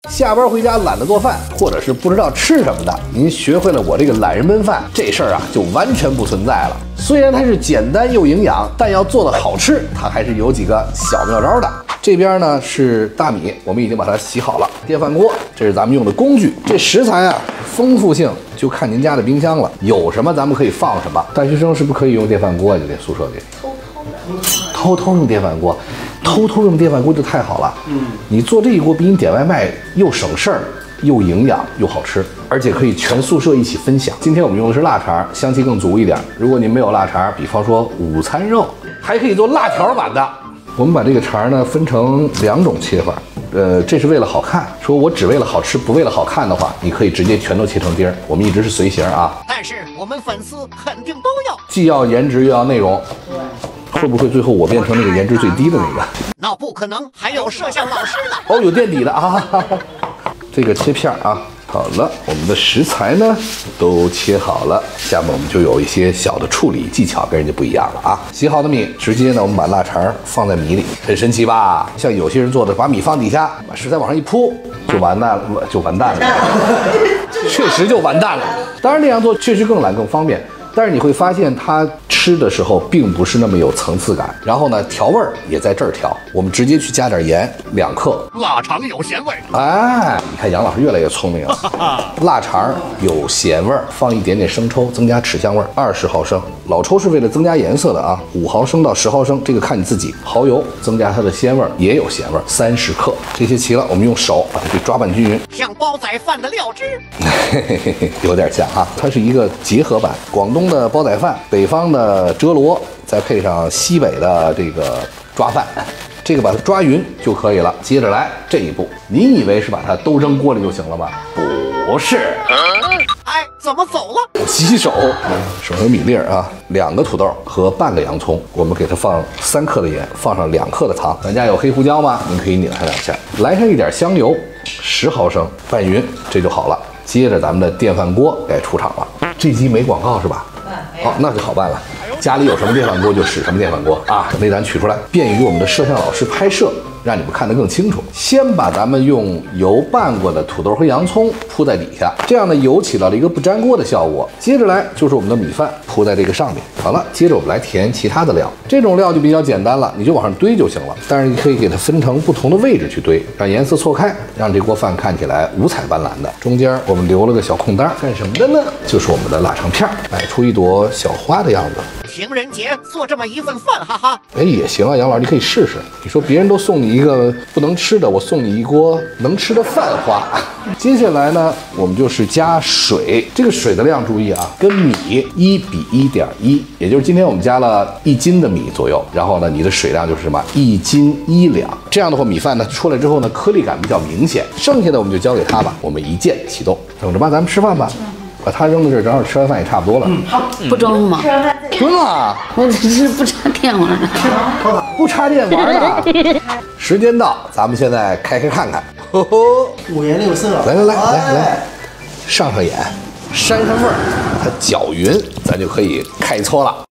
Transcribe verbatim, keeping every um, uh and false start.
下班回家懒得做饭，或者是不知道吃什么的，您学会了我这个懒人焖饭，这事儿啊就完全不存在了。虽然它是简单又营养，但要做的好吃，它还是有几个小妙招的。这边呢是大米，我们已经把它洗好了。电饭锅，这是咱们用的工具。这食材啊，丰富性就看您家的冰箱了，有什么咱们可以放什么。大学生是不是可以用电饭锅啊？就在宿舍里，偷偷的，偷偷用电饭锅。偷偷用电饭锅就太好了，嗯，你做这一锅比你点外卖又省事儿，又营养又好吃，而且可以全宿舍一起分享。今天我们用的是腊肠，香气更足一点。如果您没有腊肠，比方说午餐肉，还可以做辣条版的。我们把这个肠呢分成两种切法，呃，这是为了好看。说我只为了好吃，不为了好看的话，你可以直接全都切成丁儿。我们一直是随形啊，但是我们粉丝肯定都要，既要颜值又要内容。会不会最后我变成那个颜值最低的那个？ 那不可能，还有摄像老师呢。 哦，有垫底的啊！这个切片啊，好了，我们的食材呢都切好了，下面我们就有一些小的处理技巧，跟人家不一样了啊。洗好的米，直接呢我们把腊肠放在米里，很神奇吧？像有些人做的，把米放底下，把食材往上一铺，就完蛋了，就完蛋了，确实就完蛋了。当然这样做确实更懒更方便，但是你会发现它吃的时候并不是那么有层次感，然后呢，调味儿也在这儿调，我们直接去加点盐，两克。 腊肠有咸味， 哎，你看杨老师越来越聪明了。腊肠有咸味儿，放一点点生抽，增加齿香味儿，二十毫升。老抽是为了增加颜色的啊，五毫升到十毫升，这个看你自己。蚝油增加它的鲜味儿，也有咸味儿，三十克。这些齐了，我们用手把它给抓拌均匀， 像煲仔饭的料汁， 嘿嘿嘿，有点像哈。它是一个结合版，广东的煲仔饭，北方的折罗，再配上西北的这个抓饭，这个把它抓匀就可以了。接着来这一步，你以为是把它都扔锅里就行了吗？不是。 哎，怎么走了？ 洗手，手上有米粒儿啊，两个土豆和半个洋葱，我们给它放三克的盐，放上两克的糖。咱家有黑胡椒吗？您可以拧它两下，来上一点香油，十毫升，拌匀，这就好了。接着咱们的电饭锅该出场了。这集没广告是吧？好，那就好办了。家里有什么电饭锅就使什么电饭锅啊，内胆取出来，便于我们的摄像老师拍摄，让你们看得更清楚。先把咱们用油拌过的土豆和洋葱铺在底下，这样呢油起到了一个不粘锅的效果。接着来就是我们的米饭铺在这个上面。好了，接着我们来填其他的料，这种料就比较简单了，你就往上堆就行了。但是你可以给它分成不同的位置去堆，让颜色错开，让这锅饭看起来五彩斑斓的。中间我们留了个小空档，干什么的呢？就是我们的腊肠片，摆出一朵小花的样子。 情人节做这么一份饭，哈哈， 哎也行啊，杨老师你可以试试。你说别人都送你一个不能吃的，我送你一锅能吃的饭花。接下来呢，我们就是加水，这个水的量注意啊，跟米一比一点一，也就是今天我们加了一斤的米左右，然后呢，你的水量就是什么一斤一两。这样的话，米饭呢出来之后呢，颗粒感比较明显。剩下的我们就交给他吧，我们一键启动，等着吧，咱们吃饭吧。把它扔到这儿，正好吃完饭也差不多了。 嗯，好，不装吗？ 装了， 我这是不插电玩的， 不插电玩的。时间到，咱们现在开开看看。呵呵， 五颜六色。 来来来来来，上上眼，扇上味儿，它搅匀，咱就可以开搓了。